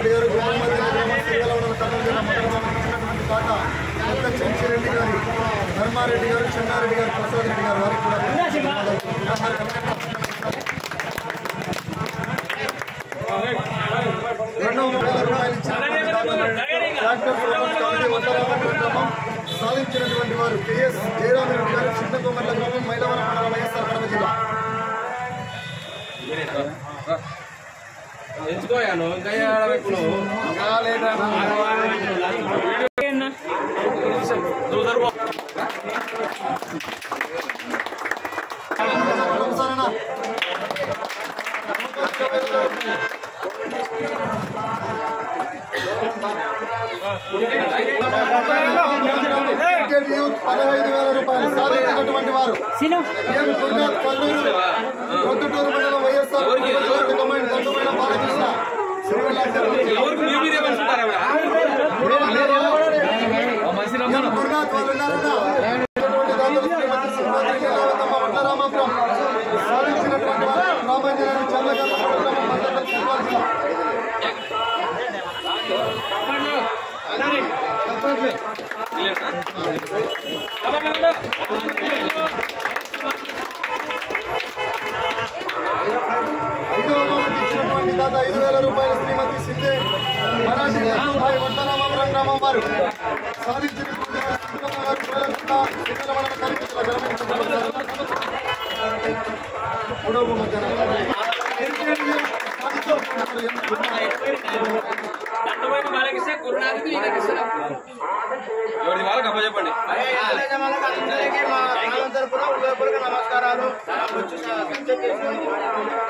రెడ్డి గారు కాక కొత్త చెంచిరెడ్డి గారి ధర్మారెడ్డి గారు చెన్నారెడ్డి గారు ప్రసాద్ రెడ్డి గారు వారికి కూడా సాధించినటువంటి వారు కెఎస్ జయరామరెడ్డి గారు చిన్నకొమర్ల గ్రామం మైలవరం మండలం వైఎస్ఆర్ కడప జిల్లా. రూపాయలు సాధించినటువంటి వారు ప్రొద్దుటూరు మండలం వైఎస్ఆర్ బాలకృష్ణ రామాపురం సాధించినటువంటి వారు రామాంజనేయులు చల్లగల దాత 5,000 రూపాయల శ్రీమతి సింధే మరాఠీ వడ్డరామాపురం గ్రామం వారు సాధించినటువంటి నమస్కారాలు.